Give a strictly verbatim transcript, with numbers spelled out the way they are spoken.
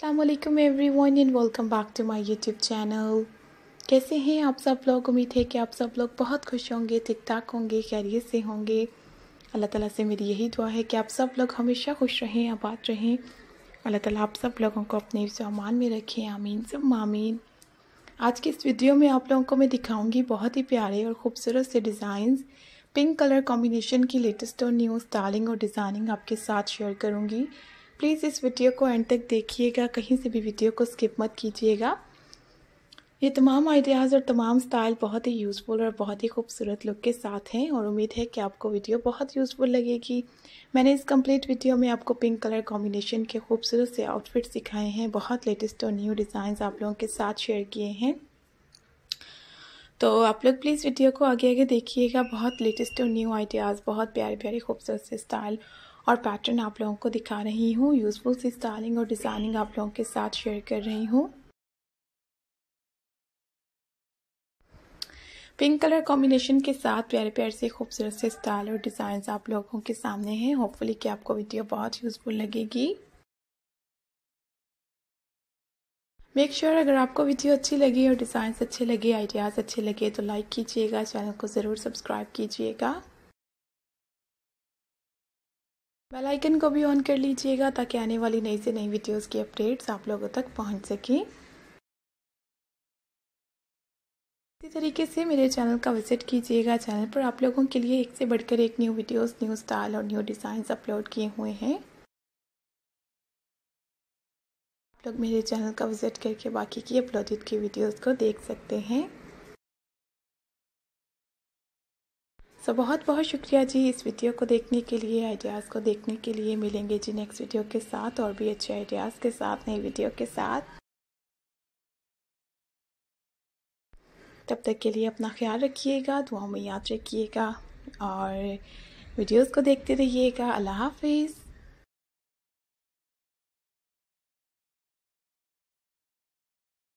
अस्सलामुअलैकुम everyone and welcome back to my YouTube channel. कैसे हैं आप सब लोग। उम्मीद है कि आप सब लोग बहुत खुश होंगे, ठीक ठाक होंगे, खैरियत से होंगे। अल्लाह ताला से मेरी यही दुआ है कि आप सब लोग हमेशा खुश रहें, आबाद रहें। अल्लाह ताला आप सब लोगों को अपने सामान में रखें, आमीन सब आमीन। आज की इस वीडियो में आप लोगों को मैं दिखाऊंगी बहुत ही प्यारे और ख़ूबसूरत से डिज़ाइंस। पिंक कलर कॉम्बिनेशन की लेटेस्ट और न्यू स्टाइलिंग और डिज़ाइनिंग आपके साथ शेयर करूंगी। प्लीज़ इस वीडियो को एंड तक देखिएगा, कहीं से भी वीडियो को स्किप मत कीजिएगा। ये तमाम आइडियाज़ और तमाम स्टाइल बहुत ही यूज़फुल और बहुत ही खूबसूरत लुक के साथ हैं और उम्मीद है कि आपको वीडियो बहुत यूज़फुल लगेगी। मैंने इस कंप्लीट वीडियो में आपको पिंक कलर कॉम्बिनेशन के खूबसूरत से आउटफिट्स दिखाए हैं, बहुत लेटेस्ट और न्यू डिज़ाइंस आप लोगों के साथ शेयर किए हैं। तो आप लोग प्लीज़ वीडियो को आगे आगे देखिएगा। बहुत लेटेस्ट और न्यू आइडियाज़, बहुत प्यारे प्यारे खूबसूरत से स्टाइल और पैटर्न आप लोगों को दिखा रही हूँ। यूज़फुल सी स्टाइलिंग और डिज़ाइनिंग आप लोगों के साथ शेयर कर रही हूँ। पिंक कलर कॉम्बिनेशन के साथ प्यारे प्यारे से खूबसूरत से स्टाइल और डिज़ाइंस आप लोगों के सामने हैं। होपफुली कि आपको वीडियो बहुत यूज़फुल लगेगी। मेक श्योर sure, अगर आपको वीडियो अच्छी लगी और डिज़ाइंस अच्छे लगे, आइडियाज़ अच्छे लगे तो लाइक कीजिएगा, चैनल को ज़रूर सब्सक्राइब कीजिएगा, बेल आइकन को भी ऑन कर लीजिएगा ताकि आने वाली नई से नई वीडियोस की अपडेट्स आप लोगों तक पहुंच सकें। इसी तरीके से मेरे चैनल का विजिट कीजिएगा। चैनल पर आप लोगों के लिए एक से बढ़कर एक न्यू वीडियोस, न्यू स्टाइल और न्यू डिज़ाइंस अपलोड किए हुए हैं। आप लोग मेरे चैनल का विजिट करके बाकी की अपलोडेड की वीडियोस को देख सकते हैं। सो बहुत बहुत शुक्रिया जी इस वीडियो को देखने के लिए, आइडियाज़ को देखने के लिए। मिलेंगे जी नेक्स्ट वीडियो के साथ और भी अच्छे आइडियाज़ के साथ, नई वीडियो के साथ। तब तक के लिए अपना ख्याल रखिएगा, दुआओं में याद रखिएगा और वीडियोस को देखते रहिएगा। अल्लाह हाफिज़।